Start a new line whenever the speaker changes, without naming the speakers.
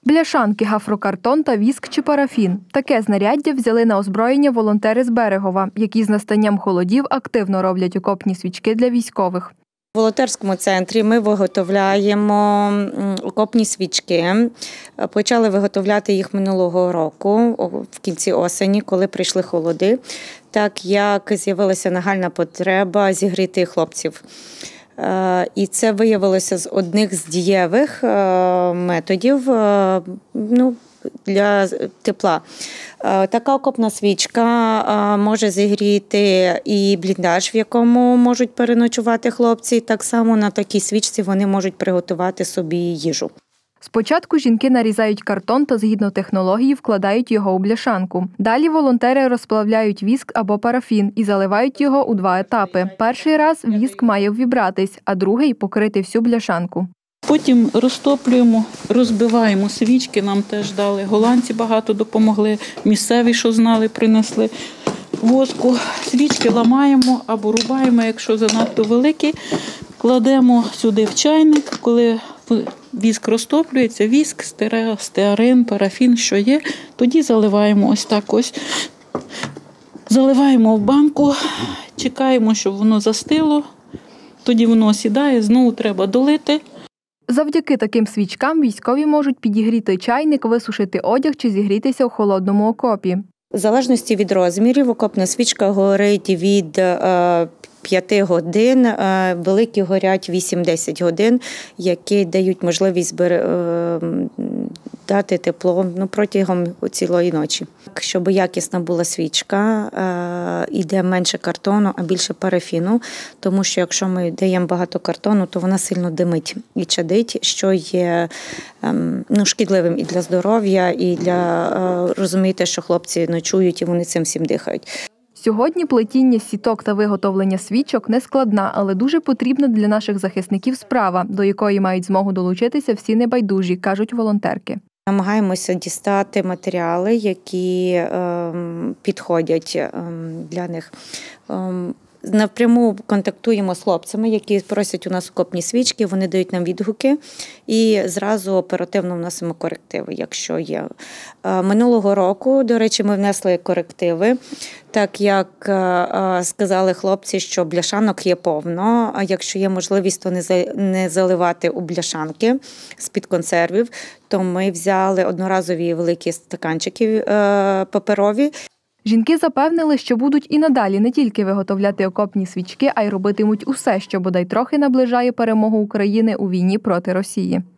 Бляшанки, гафрокартон та віск чи парафін. Таке знаряддя взяли на озброєння волонтери з Берегова, які з настанням холодів активно роблять окопні свічки для військових.
В волонтерському центрі ми виготовляємо окопні свічки. Почали виготовляти їх минулого року, в кінці осені, коли прийшли холоди, так як з'явилася нагальна потреба зігріти хлопців. І це виявилося з одних з дієвих методів для тепла. Така окопна свічка може зігріти і бліндаж, в якому можуть переночувати хлопці. Так само на такій свічці вони можуть приготувати собі їжу.
Спочатку жінки нарізають картон та згідно технології вкладають його у бляшанку. Далі волонтери розплавляють віск або парафін і заливають його у 2 етапи. Перший раз віск має ввібратись, а другий – покрити всю бляшанку.
Потім розтоплюємо, розбиваємо свічки, нам теж дали. Голландці багато допомогли, місцеві, що знали, принесли воску. Свічки ламаємо або рубаємо, якщо занадто великі. Кладемо сюди в чайник, коли віск розтоплюється, віск, стеарин, парафін, що є, тоді заливаємо ось так ось. Заливаємо в банку, чекаємо, щоб воно застило, тоді воно осідає, знову треба долити.
Завдяки таким свічкам військові можуть підігріти чайник, висушити одяг чи зігрітися у холодному окопі.
В залежності від розмірів окопна свічка горить від 5 годин, великі горять 8-10 годин, які дають можливість дати тепло протягом цілої ночі. Щоб якісна була свічка, йде менше картону, а більше парафіну, тому що якщо ми даємо багато картону, то вона сильно димить і чадить, що є шкідливим і для здоров'я, і для розумієте, що хлопці ночують і вони цим всім дихають.
Сьогодні плетіння сіток та виготовлення свічок не складна, але дуже потрібна для наших захисників справа, до якої мають змогу долучитися всі небайдужі, кажуть волонтерки.
Намагаємося дістати матеріали, які підходять для них. Напряму контактуємо з хлопцями, які просять у нас окопні свічки, вони дають нам відгуки і зразу оперативно вносимо корективи, якщо є. Минулого року, до речі, ми внесли корективи, так як сказали хлопці, що бляшанок є повно, а якщо є можливість, то не заливати у бляшанки з-під консервів, то ми взяли одноразові великі стаканчики паперові.
Жінки запевнили, що будуть і надалі не тільки виготовляти окопні свічки, а й робитимуть усе, що бодай трохи наближає перемогу України у війні проти Росії.